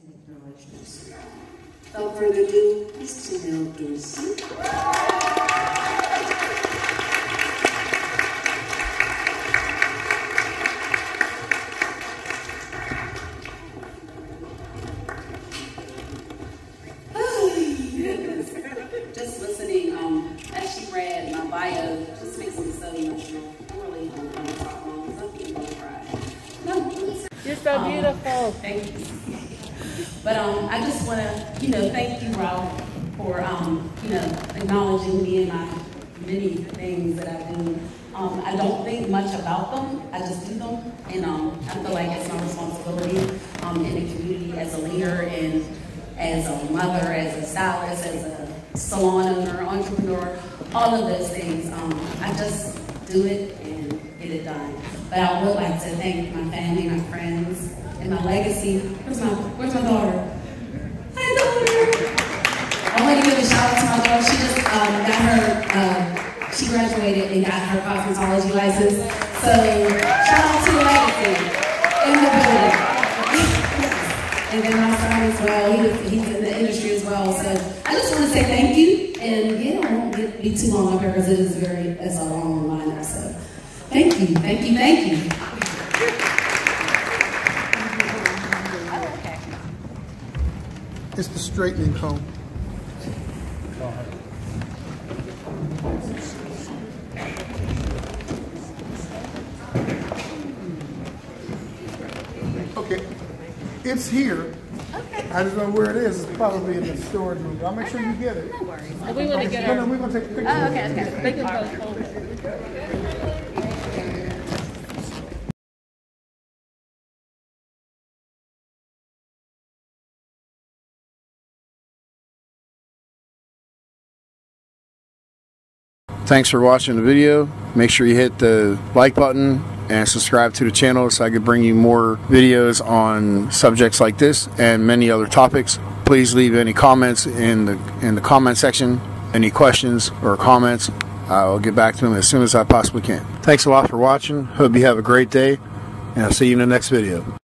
acknowledgements. Without further ado, Ms. Tenel Dorsey. Just listening, as she read my bio, just makes me so emotional. I really don't want to talk long because I'm going to cry. No, you're so beautiful. Thank you. But I just want to, thank you, Ralph, for, acknowledging me and my many things that I do. I don't think much about them. I just do them, and I feel like it's my responsibility in the community as a leader and as a mother, as a stylist, as a salon owner, entrepreneur, all of those things. I just do it and get it done. But I would like to thank my family, my friends, and my legacy. Where's my daughter? Hi, daughter! I want to give a shout out to my daughter. She just got her, she graduated and got her cosmetology license. So shout out to the legacy in the building. And then my son as well, he's in the industry as well. So I just want to say thank you. And yeah, I won't be too long up here because it's a long reminder. So thank you, thank you, thank you. Oh, okay. It's the straightening comb. Okay. It's here. Okay. I just don't know where it is. It's probably in the storage room. I'll make sure you get it. No worries. We want to get No, we're going to take a picture. Oh, okay, okay. They can both hold it. Thanks for watching the video. Make sure you hit the like button and subscribe to the channel so I can bring you more videos on subjects like this and many other topics. Please leave any comments in the comment section. Any questions or comments, I'll get back to them as soon as I possibly can. Thanks a lot for watching. Hope you have a great day, and I'll see you in the next video.